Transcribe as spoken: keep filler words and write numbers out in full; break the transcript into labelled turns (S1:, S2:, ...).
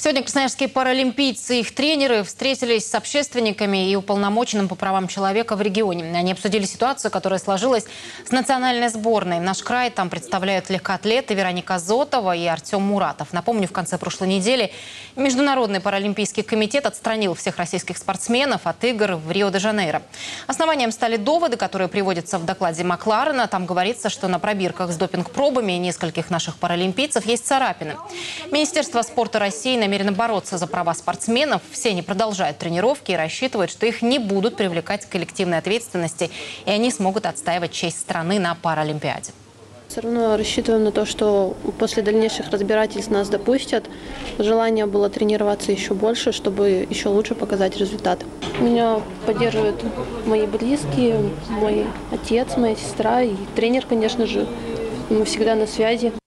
S1: Сегодня красноярские паралимпийцы и их тренеры встретились с общественниками и уполномоченным по правам человека в регионе. Они обсудили ситуацию, которая сложилась с национальной сборной. Наш край там представляют легкоатлеты Вероника Зотова и Артем Муратов. Напомню, в конце прошлой недели Международный паралимпийский комитет отстранил всех российских спортсменов от игр в Рио-де-Жанейро. Основанием стали доводы, которые приводятся в докладе Макларена. Там говорится, что на пробирках с допинг-пробами нескольких наших паралимпийцев есть царапины. Министерство спорта России намерено бороться за права спортсменов. Все они продолжают тренировки и рассчитывают, что их не будут привлекать к коллективной ответственности, и они смогут отстаивать честь страны на Паралимпиаде.
S2: Все равно рассчитываем на то, что после дальнейших разбирательств нас допустят. Желание было тренироваться еще больше, чтобы еще лучше показать результат. Меня поддерживают мои близкие, мой отец, моя сестра и тренер, конечно же. Мы всегда на связи.